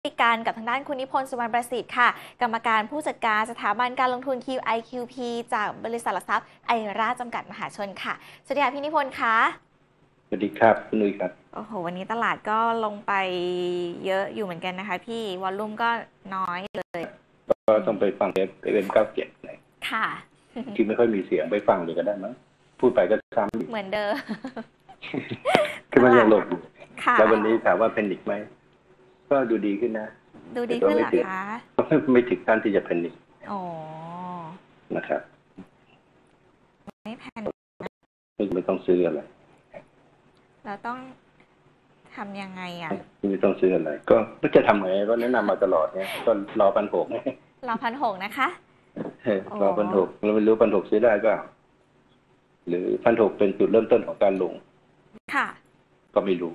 คุยกันกับทางด้านคุณนิพนธ์สุวรรณประสิทธิ์ค่ะกรรมการผู้จัดการสถาบันการลงทุน QIQP จากบริษัทหลักทรัพย์ไอราจำกัดมหาชนค่ะสวัสดีค่ะพี่นิพนธ์คะสวัสดีครับคุณนุ้ยครับโอ้โหวันนี้ตลาดก็ลงไปเยอะอยู่เหมือนกันนะคะพี่วอลลุ่มก็น้อยเลยก็ต้องไปฟังเป็น97เลยค่ะที่ไม่ค่อยมีเสียงไปฟังเลยก็ได้มั้งพูดไปก็ซ้ำเหมือนเดิมคือมันยังหลบอยู่ค่ะแล้ววันนี้ถามว่าเป็นอีกไหมก็ดูดีขึ้นนะดูดีขึ้นเหรอคะไม่ถึงขั้นที่จะเป็นอีกอ๋อนะครับไม่แพนไม่ต้องซื้ออะไรเราต้องทำยังไงอ่ะไม่ต้องซื้ออะไรก็จะทำไงก็แนะนำมาตลอดเนี่ยก็รอ1,600ไงรอ1,600นะคะรอ1,600เราไม่รู้1,600ซื้อได้ก็หรือ1,600เป็นจุดเริ่มต้นของการลงค่ะก็ไม่รู้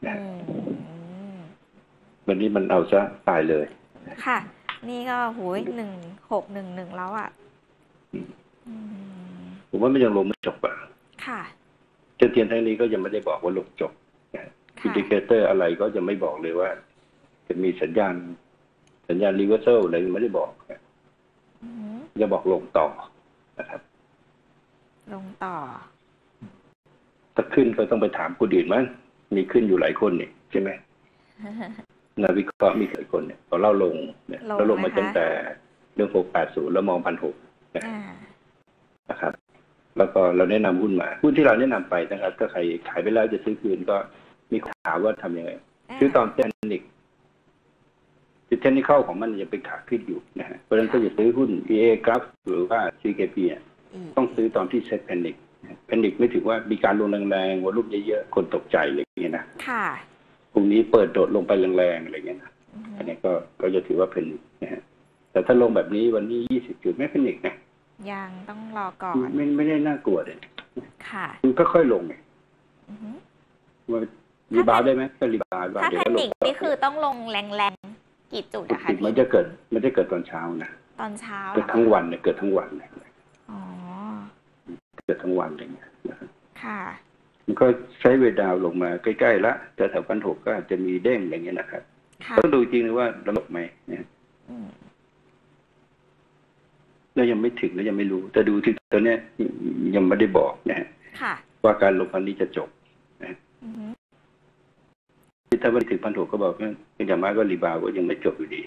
วันนี้มันเอาซะตายเลยค่ะนี่ก็หูย1611แล้วอ่ะผมว่ามันยังลงไม่จบอ่ะค่ะเทียนทั้งนี้ก็ยังไม่ได้บอกว่าลงจบอินดิเคเตอร์อะไรก็จะไม่บอกเลยว่าจะมีสัญญาณรีเวอร์เซลอะไรไม่ได้บอกจะบอกลงต่อนะครับลงต่อถ้าขึ้นก็ต้องไปถามคนอื่นมั้งมีขึ้นอยู่หลายคนนี่ใช่ไหมนักวิเคราะห์มีหลายคนเนี่ยพอเล่าลงเนี่ยเราลงมาตั้งแต่เรื่อง680แล้วมอง1,600นะครับแล้วก็เราแนะนำหุ้นมาหุ้นที่เราแนะนำไปนะครับถ้าใครขายไปแล้วจะซื้อคืนก็มีถามว่าทำยังไงซื้อตอนเทคนิคคือเทคนิคของมันยังเป็นขาขึ้นอยู่นะฮะเพราะฉะนั้นก็จะซื้อหุ้น EA Graph หรือว่า CKP ต้องซื้อตอนที่เซ็ตแพนิคไม่ถือว่ามีการลงแรงๆวอลุ่มเยอะๆคนตกใจอะไรอย่างเงี้ยนะค่ะพรุ่งนี้เปิดโดดลงไปแรงๆอะไรเงี้ยนะอันนี้ก็จะถือว่าเป็นนะฮะแต่ถ้าลงแบบนี้วันนี้20 จุดไม่แพนิคนะยังต้องรอก่อนไม่ได้น่ากลัวเลยค่ะมันก็ค่อยลงไงว่ารีบาวได้ไหมก็รีบาวถ้าแพนิคนี่คือต้องลงแรงๆกี่จุดอะคะมันจะเกิดตอนเช้านะตอนเช้าเกิดทั้งวันเนี่ยเกิดทั้งวันเลยอ๋อเกิดทั้งวันอะไรเงี้ยค่ะมันก็ใช้เวลาลงมาใกล้ๆละแต่แถว1,600ก็อาจจะมีเด้งอย่างเงี้ยนะครับต้องดูจริงว่าระบบไหมเนี่ยเรายังไม่ถึงเรายังไม่รู้แต่ดูที่ตัวเนี้ยยังไม่ได้บอกนะฮะว่าการลงพันนี้จะจบนะถ้าวันถึง1,600ก็บอกว่าอย่างมากก็รีบาวก็ยังไม่จบอยู่ดี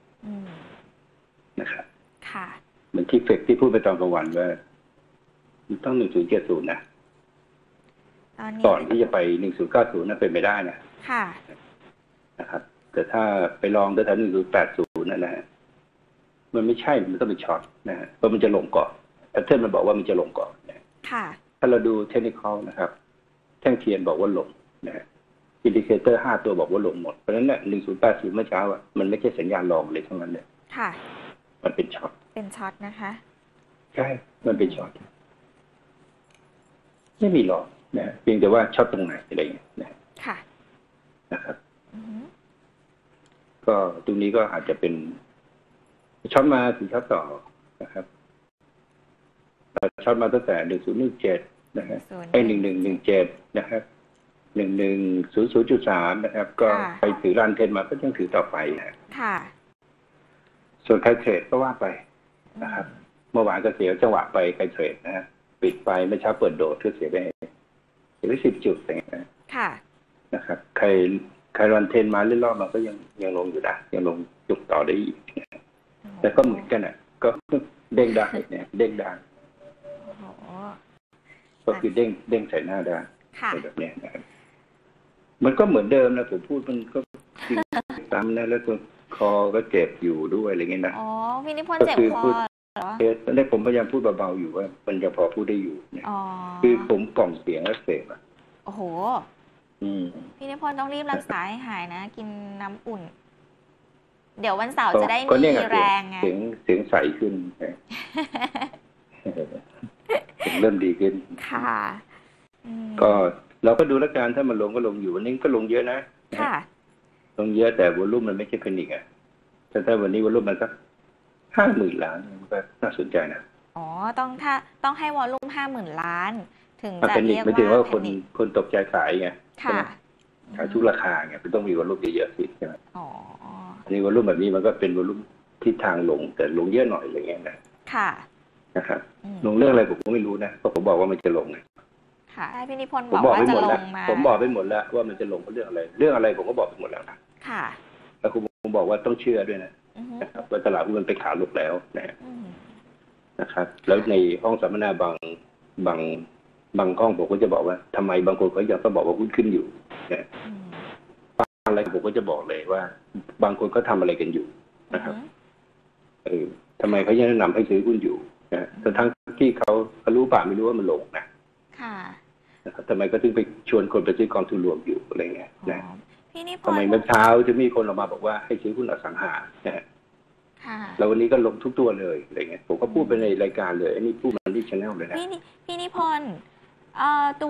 นะครับเหมือนที่เฟกที่พูดไปตอนกลางวันว่าต้อง1070นะก่อนที่จะไป1090นั่นเป็นไม่ได้นะนะครับแต่ถ้าไปลองแถว1080นั่นนะมันไม่ใช่มันต้องเป็นช็อตนะฮะเพราะมันจะลงก่อนแพทเทิร์นมันบอกว่ามันจะลงก่อนนะถ้าเราดูเทคนิคนะครับแท่งเทียนบอกว่าลงนะฮะอินดิเคเตอร์5ตัวบอกว่าลงหมดเพราะฉะนั้นเนี่ย1080เมื่อเช้าอ่ะมันไม่ใช่สัญญาณลองเลยทั้งนั้นเลยมันเป็นช็อตนะคะใช่มันเป็นช็อตไม่มีลองนะเพียงแต่ว่าช็อตตรงไหนอะไรอย่างเงี้ยนะครับก็ตรงนี้ก็อาจจะเป็นช็อตมาถึงช็อตต่อนะครับช็อตมาตั้งแต่1017นะฮะ1117นะครับ1100.3นะครับก็ไปถือรันเทรนมาก็ยังถือต่อไปค่ะส่วนใครเทรดก็ว่าไปนะครับเมื่อวานก็เสียจังหวะไปใครเทรดนะฮะปิดไปเมื่อเช้าเปิดโดดก็เสียไป10 จุดอย่างเงี้ยนะครับใครรันเทรนมาเล่นรอบมันก็ยังลงอยู่นะยังลงจุดต่อได้อีกแต่ก็เหมือนกันอ่ะก็เด้งได้เนี่ยเด้งได้ก็คือเด้งใส่หน้าได้แบบนี้นะครับมันก็เหมือนเดิมนะผมพูดมันก็ตามนะแล้วตัวคอก็เจ็บอยู่ด้วยอะไรเงี้ยนะอ๋อพี่นิพนธ์เจ็บคอเหรอตอนนี้ผมพยายามพูดเบาๆอยู่ว่ามันจะพอพูดได้อยู่เนี่ยคือผมกล่องเสียงอักเสบอ่ะโอ้โหพี่นิพนธ์ต้องรีบรักษาให้หายนะกินน้ำอุ่นเดี๋ยววันเสาร์จะได้มีแรงไงเสียงใสขึ้นเริ่มดีขึ้นค่ะก็เราก็ดูแล้วกันถ้ามันลงก็ลงอยู่วันนี้ก็ลงเยอะนะลงเยอะแต่วอลุ่มมันไม่ใช่เพนิกอ่ะถ้าวันนี้วอลุ่มมันสัก50,000 ล้านมันก็น่าสนใจนะอ๋อต้องให้วอลุ่ม50,000 ล้านถึงจะเรียกว่าไม่ถึงว่าคนตกใจขายไงขายทุกราคาไงมันต้องมีวอลลุ่มเยอะๆสิใช่ไหมอ๋ออันนี้วอลลุ่มแบบนี้มันก็เป็นวอลลุ่มทิศทางลงแต่ลงเยอะหน่อยอะไรเงี้ยนะค่ะนะครับลงเรื่องอะไรผมก็ไม่รู้นะเพราะผมบอกว่ามันจะลงไงค่ะพี่นิพนธ์บอกว่าจะลงมาผมบอกไปหมดแล้วว่ามันจะลงเพราะเรื่องอะไรผมก็บอกไปหมดแล้วนะค่ะแล้วผมบอกว่าต้องเชื่อด้วยนะครับว่าตลาดมันไปขาลงแล้วนะครับแล้วในห้องสัมมนาบางห้องผมก็จะบอกว่าทำไมบางคนเขายังต้องบอกว่าหุ้นขึ้นอยู่นะอะไรผมก็จะบอกเลยว่าบางคนก็ทำอะไรกันอยู่นะครับทำไมเขายังแนะนำให้ซื้อหุ้นอยู่นะแต่ทั้งที่เขารู้ป่ะไม่รู้ว่ามันลงนะค่ะนะครับทำไมก็ถึงไปชวนคนไปซื้อกองทุนรวมอยู่อะไรเงี้ยนะพี่นิพนธ์ทำไมเมื่อเช้าจะมีคนออกมาบอกว่าให้ซื้อหุ้นอสังหานะฮะแล้ววันนี้ก็ลงทุกตัวเลยอะไรเงี้ยผมก็พูดไปในรายการเลยอันนี้พูดมาที่ชาแนลเลยนะพี่นิพนธ์ตัว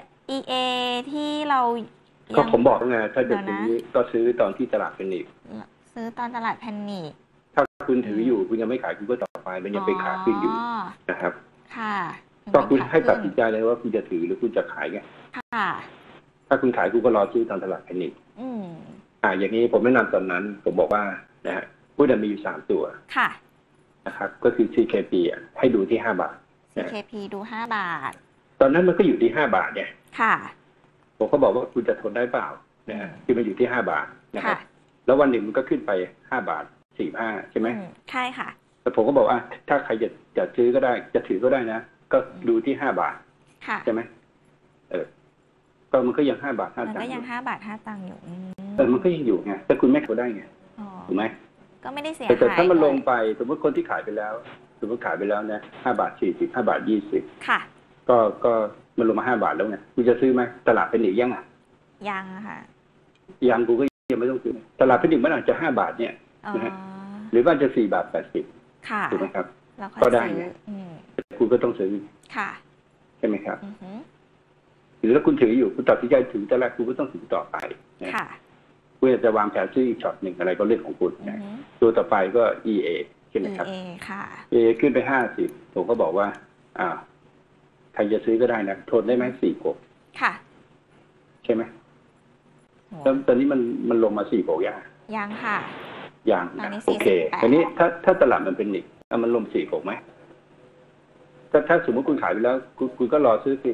EA ที่เราก็ผมบอกไงถ้าจะซื้อก็ซื้อตอนที่ตลาดแพนิคซื้อตอนตลาดแพนิคถ้าคุณถืออยู่คุณยังไม่ขายคุณก็ต่อไปมันยังเป็นขาขึ้นอยู่นะครับค่ะก็คุณให้ตัดสินใจเลยว่าคุณจะถือหรือคุณจะขายไงค่ะถ้าคุณขายคุณก็รอซื้อตอนตลาดแพนิคอย่างนี้ผมแนะนำตอนนั้นผมบอกว่านะฮะหุ้นมีอยู่3ตัวค่ะนะครับก็คือ CKP ให้ดูที่5 บาท CKP ดู5 บาทตอนนั้นมันก็อยู่ที่5 บาทเนี่ยค่ะผมก็บอกว่าคุณจะทนได้เปล่านะฮะคือมันอยู่ที่5 บาทนะครับแล้ววันหนึ่งมันก็ขึ้นไป5 บาท 45ใช่ไหมใช่ค่ะแต่ผมก็บอกว่าถ้าใครจะซื้อก็ได้จะถือก็ได้นะก็ดูที่5 บาทใช่ไหมก็มันก็ยัง5 บาท 5 ตังค์มันก็ยัง5 บาท 5 ตังค์อยู่มันก็ยังอยู่ไงแต่คุณไม่เขาได้ไงถูกไหมก็ไม่ได้เสียหายแต่ถ้ามันลงไปสมมติคนที่ขายไปแล้วสมมติขายไปแล้วนะ5 บาท 40 5 บาท 20 ค่ะก็มันลงมา5 บาทแล้วไงคุณจะซื้อไหมตลาดเป็นอีกยังอ่ะยังค่ะยังกูก็ยังไม่ต้องซื้อตลาดเป็นอีกมันอาจจะ5 บาทเนี่ยนะฮะหรือว่าจะ4 บาท 80 ค่ะถูกไหมครับก็ได้ไงคุณก็ต้องซื้อค่ะใช่ไหมครับหรือถ้าคุณถืออยู่คุณตัดสินใจถือแต่แรกคุณก็ต้องถือต่อไปค่ะคุณจะวางแผนซื้ออีกช็อตหนึ่งอะไรก็เรื่องของคุณนะตัวต่อไปก็ EA ใช่ไหมครับค่ะ EA ขึ้นไป50ผมก็บอกว่าใครจะซื้อก็ได้นะทนได้ไหม46 ค่ะใช่ไหมแล้วตอนนี้มันลงมา46 ยังค่ะยังโอเคตอนนี้ถ้าตลาดมันเป็นอีกมันลง46ไหมถ้าสมมติคุณขายไปแล้วคุณก็รอซื้อ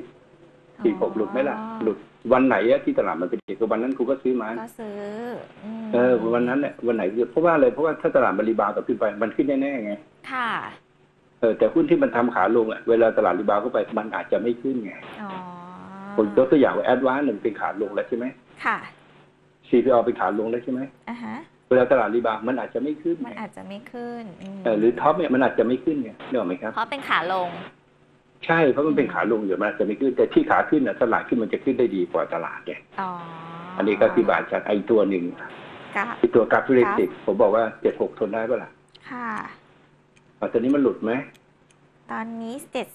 46หลุดไหมล่ะหลุดวันไหนที่ตลาดมันเป็นอีกวันนั้นคุณก็ซื้อมาก็ซื้อวันนั้นเนี่ยวันไหนเพราะว่าอะไรเพราะว่าถ้าตลาดมันรีบาวกับขึ้นไปมันขึ้นแน่ๆไงค่ะแต่หุ้นที่มันทำขาลงเวลาตลาดรีบาวเข้าไปมันอาจจะไม่ขึ้นไงผมยกตัวอย่างว่าแอดวานซ์หนึ่งเป็นขาลงแล้วใช่ไหมค่ะ CPO เป็นขาลงแล้วใช่ไหมเวลาตลาดรีบาวมันอาจจะไม่ขึ้นมันอาจจะไม่ขึ้นหรือท็อปเนี่ยมันอาจจะไม่ขึ้นไงนึกออกไหมครับเพราะเป็นขาลงใช่เพราะมันเป็นขาลงอยู่มันอาจจะไม่ขึ้นแต่ที่ขาขึ้นตลาดขึ้นมันจะขึ้นได้ดีกว่าตลาดไงอันนี้ก็ที่บาทจากไอ้ตัวหนึ่งตัวกราฟฟิลิติกผมบอกว่า76ทนได้ป่ะล่ะค่ะตอนนี้มันหลุดไหมตอนนี้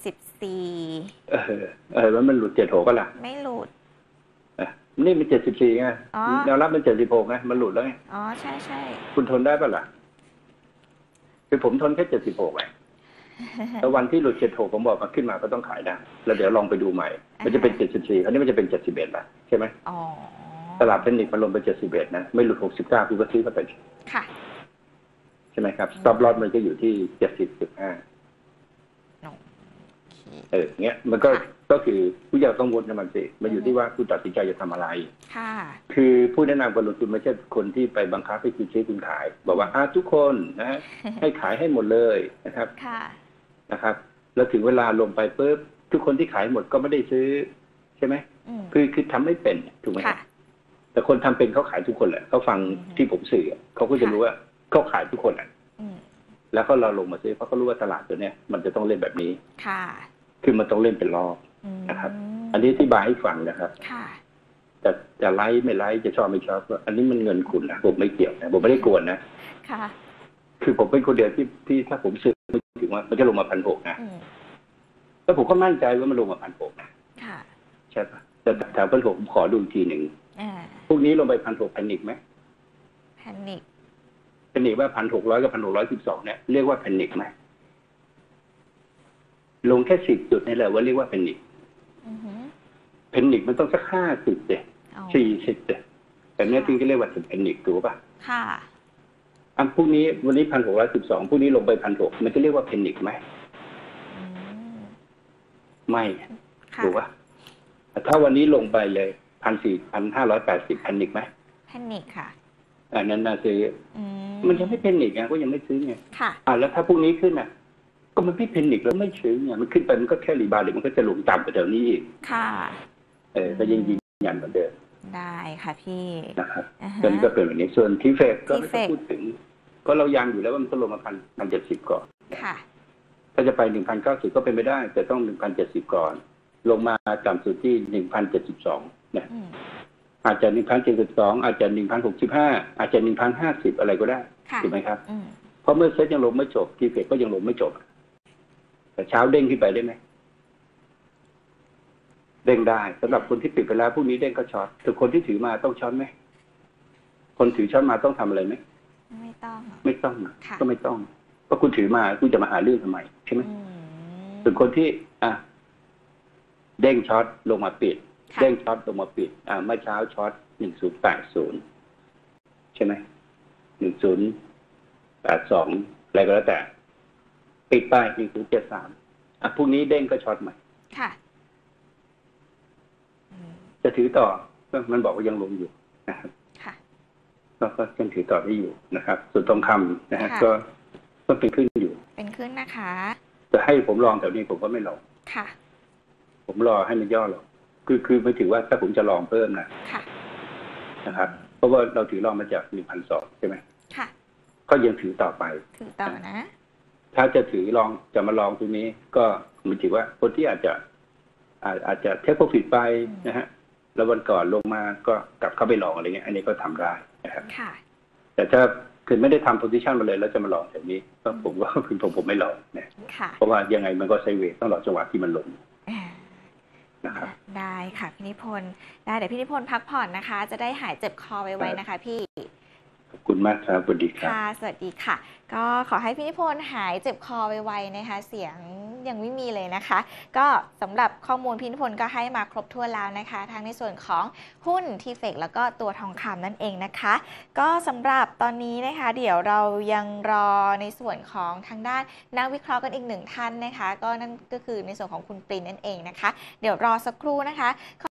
74 มันหลุด76ก็ล่ะไม่หลุดนี่มัน74ไงแนวรับมัน76ไงมันหลุดแล้วไงใช่คุณทนได้ป่ะล่ะคือผมทนแค่76ไงแล้ววันที่หลุด76ผมบอกมาขึ้นมาก็ต้องขายได้แล้วเดี๋ยวลองไปดูใหม่มันจะเป็น74อันนี้มันจะเป็น71ละใช่ไหมตลาดเทคนิคมันลงไป71นะไม่หลุด69คุณก็ซื้อมาไปค่ะใช่ไหมครับ stop loss มันก็อยู่ที่70.5เงี้ยมันก็คือผู้อย่ากังวลกับมันสิมันอยู่ที่ว่าคุณตัดสินใจจะทำอะไรค่ะคือผู้แนะนำการลงทุนไม่ใช่คนที่ไปบังคับให้คุณซื้อคุณขายบอกว่าทุกคนนะให้ขายให้หมดเลยนะครับค่ะนะครับแล้วถึงเวลาลงไปปุ๊บทุกคนที่ขายหมดก็ไม่ได้ซื้อใช่ไหมคือทำไม่เป็นถูกไหมแต่คนทำเป็นเขาขายทุกคนแหละเขาฟังที่ผมสื่อเขาก็จะรู้ว่าเขาขายทุกคนแหละแล้วก็เราลงมาซื้อเพราะเขารู้ว่าตลาดตัวเนี้ยมันจะต้องเล่นแบบนี้ค่ะคือมันต้องเล่นเป็นรอบนะครับอันนี้อธิบายให้ฟังนะครับค่ะจะไลค์ไม่ไลค์จะชอบไม่ชอบอันนี้มันเงินคุณนะผมไม่เกี่ยวนะผมไม่ได้กวนนะค่ะคือผมเป็นคนเดียวที่ถ้าผมซื้อไม่ถึงว่ามันจะลงมา1,600นะแล้วผมก็มั่นใจว่ามันลงมา1,600นะค่ะใช่ปะแต่แถว1,600ผมขอดูอีกทีหนึ่งพวกนี้ลงไป1,600แพนิคไหมแพนิคว่า1,600กับ1,612เนี่ยเรียกว่าแพนิคไหมลงแค่10 จุดนี่แหละว่าเรียกว่าแพนิคแพนิคมันต้องสัก50เด็อ๋อ 40แต่เนี้ยที่เรียกว่าเป็นแพนิคถูกป่ะค่ะพรุ่งนี้วันนี้1,612พรุ่งนี้ลงไป1,600มันจะเรียกว่าแพนิคไหมอืมไม่ค่ะถูกป่ะถ้าวันนี้ลงไปเลย1,580แพนิคไหมแพนิคค่ะอันนั้นน่าซื้ออืมมันยังไม่แพนิคไงก็ยังไม่ซื้อไงค่ะแล้วถ้าพรุ่งนี้ขึ้นก็มันไม่แพนิคแล้วไม่ซื้อไงมันขึ้นไปมันก็แค่รีบาวด์มันก็จะลงต่ำกว่าเดิมนี้อีกค่ะก็ยังยืนยันเหมือนเดิมได้ค่ะพี่นะครับตอนนี้ก็เป็นแบบนี้ส่วนทีเฟกก็ไม่ต้อง TFEC พูดถึงก็เรายังอยู่แล้วว่ามันต้องลงมา1,070ก่อนค่ะถ้าจะไป1,090ก็เป็นไปได้แต่ต้อง1,070ก่อน ลงมาต่ำสุดที่1,072นะอืมอาจจะ1,072อาจจะ1,065อาจจะ1,050อะไรก็ได้ค่ะถูกไหมครับอืมเพราะเมื่อเซ็ตยังลงไม่จบทีเฟกก็ยังลงไม่จบแต่เช้าเด้งขึ้นไปได้ไหมเด้งได้สำหรับคนที่ปิดไปแล้วพรุ่งนี้เด้งก็ช็อตแต่คนที่ถือมาต้องช็อตไหมคนถือช็อตมาต้องทำอะไรไหมไม่ต้องไม่ต้องค่ะก็ไม่ต้องเพราะคุณถือมาคุณจะมาหาเรื่องทำไมใช่ไหมอืมส่วนคนที่เด้งช็อตลงมาปิดค่ะเด้งช็อตลงมาปิดเมื่อเช้าช็อต1080ใช่ไหม1082อะไรก็แล้วแต่ปิดไป1073พรุ่งนี้เด้งก็ช็อตใหม่ค่ะอืมจะถือต่อก็มันบอกว่ายังลงอยู่นะครับค่ะก็ยังถือต่อได้อยู่นะครับ ส่วนทองคำนะฮะค่ะก็เป็นขึ้นอยู่เป็นขึ้นนะคะแต่ให้ผมลองแถวนี้ผมก็ไม่ลองค่ะผมรอให้มันย่อลงคือไม่ถือว่าถ้าผมจะลองเพิ่มนะค่ะนะครับ เพราะว่าเราถือลองมาจาก 1,200 ใช่ไหมค่ะก็ยังถือต่อไปถือต่อนะถ้าจะถือลองจะมาลองตรงนี้ ก็มันถือว่าคนที่อาจจะเทคโปรฟิตไปนะฮะแล้ววันก่อนลงมาก็กลับเข้าไปลองอะไรเงี้ยอันนี้ก็ทำได้นะครับค่ะแต่ถ้าคือไม่ได้ทำโพซิชันมาเลยแล้วจะมาลองแบบนี้ก็ผมว่าผมไม่ลองนะค่ะเพราะว่ายังไงมันก็ไซด์เวย์ต้องรอจังหวะที่มันลงอ่านะครับได้ค่ะพี่นิพนธ์ได้เดี๋ยวพี่นิพนธ์พักผ่อนนะคะ จะได้หายเจ็บคอไวๆนะคะพี่ขอบคุณมากครับสวัสดีครับค่ะ สวัสดีค่ะ ก็ขอให้พี่นิพนธ์หายเจ็บคอไวๆนะคะ เสียงยังไม่มีเลยนะคะ ก็สำหรับข้อมูลพี่นิพนธ์ก็ให้มาครบถ้วนแล้วนะคะ ทั้งในส่วนของหุ้นทีเฟกแล้วก็ตัวทองคำนั่นเองนะคะ ก็สำหรับตอนนี้นะคะ เดี๋ยวเรายังรอในส่วนของทางด้านนักวิเคราะห์กันอีกหนึ่งท่านนะคะ ก็นั่นก็คือในส่วนของคุณปรินนั่นเองนะคะ เดี๋ยวรอสักครู่นะคะ